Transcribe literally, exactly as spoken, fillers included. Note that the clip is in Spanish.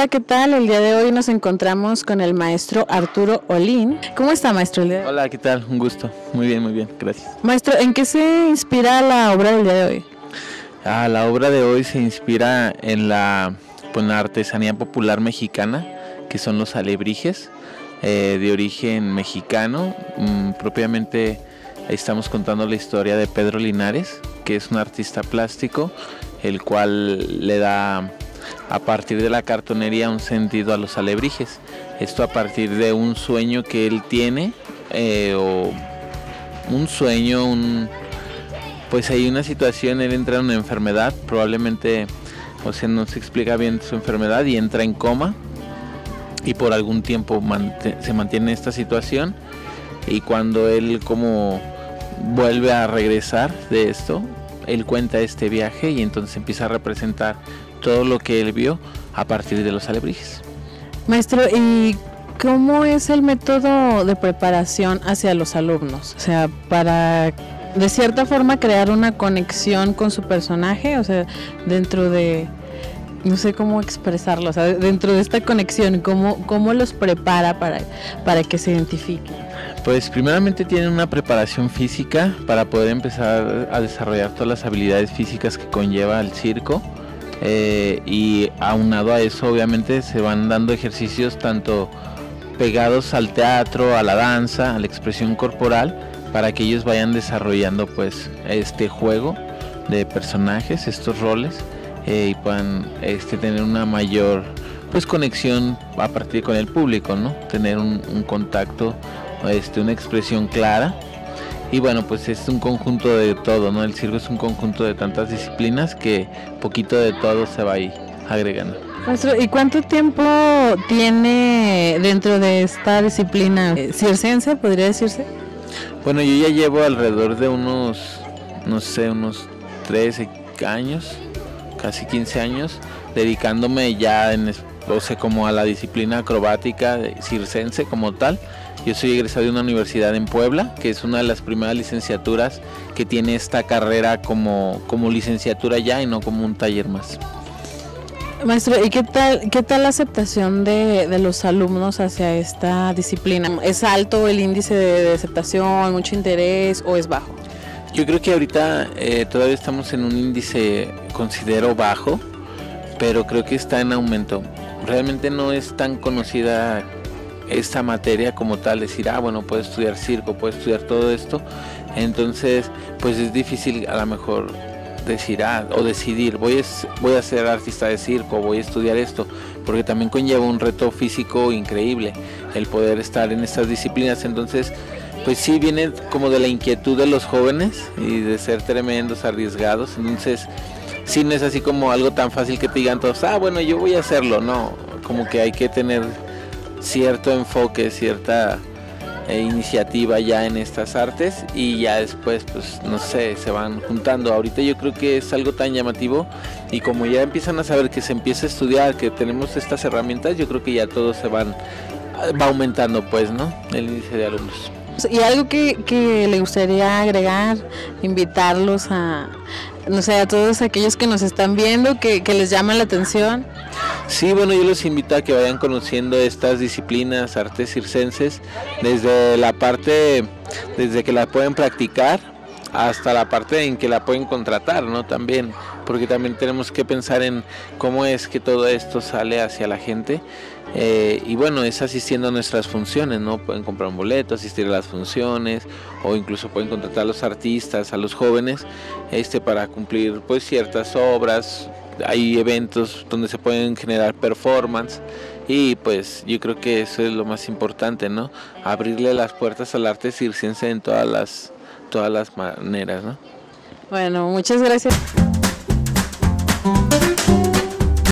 Hola, ¿qué tal? El día de hoy nos encontramos con el maestro Arturo Olín. ¿Cómo está, maestro? El día de hoy? Hola, ¿qué tal? Un gusto. Muy bien, muy bien, gracias. Maestro, ¿en qué se inspira la obra del día de hoy? Ah, la obra de hoy se inspira en la, pues, la artesanía popular mexicana, que son los alebrijes, eh, de origen mexicano. Mm, propiamente estamos contando la historia de Pedro Linares, que es un artista plástico, el cual le da a partir de la cartonería un sentido a los alebrijes. Esto a partir de un sueño que él tiene, eh, o un sueño, un, pues hay una situación, él entra en una enfermedad, probablemente, o sea, no se explica bien su enfermedad y entra en coma y por algún tiempo mant- se mantiene en esta situación, y cuando él como vuelve a regresar de esto, él cuenta este viaje y entonces empieza a representar todo lo que él vio a partir de los alebrijes. Maestro, ¿y cómo es el método de preparación hacia los alumnos? O sea, para de cierta forma crear una conexión con su personaje, o sea, dentro de, no sé cómo expresarlo, o sea, dentro de esta conexión, ¿cómo, cómo los prepara para, para que se identifiquen? Pues primeramente tienen una preparación física para poder empezar a desarrollar todas las habilidades físicas que conlleva el circo, eh, y aunado a eso obviamente se van dando ejercicios tanto pegados al teatro, a la danza, a la expresión corporal, para que ellos vayan desarrollando pues este juego de personajes, estos roles, eh, y puedan este, tener una mayor pues conexión a partir con el público, ¿no? Tener un, un contacto, este, una expresión clara. Y bueno, pues es un conjunto de todo, ¿no? El circo es un conjunto de tantas disciplinas que poquito de todo se va ahí agregando. Maestro, ¿y cuánto tiempo tiene dentro de esta disciplina eh, circense, podría decirse? Bueno, yo ya llevo alrededor de unos, no sé, unos trece años, casi quince años, dedicándome ya en, o sea, como a la disciplina acrobática de circense como tal. Yo soy egresado de una universidad en Puebla, que es una de las primeras licenciaturas que tiene esta carrera como, como licenciatura ya y no como un taller más. Maestro, ¿y qué tal, qué tal la aceptación de, de los alumnos hacia esta disciplina? ¿Es alto el índice de, de aceptación, mucho interés o es bajo? Yo creo que ahorita eh, todavía estamos en un índice, considero bajo, pero creo que está en aumento. Realmente no es tan conocida esta materia como tal, decir, ah, bueno, puedo estudiar circo, puedo estudiar todo esto, entonces pues es difícil a lo mejor decir, ah, o decidir, voy a, voy a ser artista de circo, voy a estudiar esto, porque también conlleva un reto físico increíble el poder estar en estas disciplinas. Entonces pues sí viene como de la inquietud de los jóvenes y de ser tremendos, arriesgados. Entonces sí no es así como algo tan fácil que te digan todos, ah, bueno, yo voy a hacerlo. No, como que hay que tener cierto enfoque, cierta eh, iniciativa ya en estas artes, y ya después pues no sé, se van juntando. Ahorita yo creo que es algo tan llamativo, y como ya empiezan a saber que se empieza a estudiar, que tenemos estas herramientas, yo creo que ya todos se van, va aumentando pues, ¿no? El índice de alumnos. ¿Y algo que, que le gustaría agregar, invitarlos a, no sé, a todos aquellos que nos están viendo, que, que les llama la atención? Sí, bueno, yo los invito a que vayan conociendo estas disciplinas, artes circenses, desde la parte, desde que la pueden practicar hasta la parte en que la pueden contratar, ¿no? También, porque también tenemos que pensar en cómo es que todo esto sale hacia la gente, eh, y bueno, es asistiendo a nuestras funciones, ¿no? Pueden comprar un boleto, asistir a las funciones, o incluso pueden contratar a los artistas, a los jóvenes, este, para cumplir pues ciertas obras. Hay eventos donde se pueden generar performance, y pues yo creo que eso es lo más importante, ¿no? Abrirle las puertas al arte circense en todas las todas las maneras, ¿no? Bueno, muchas gracias.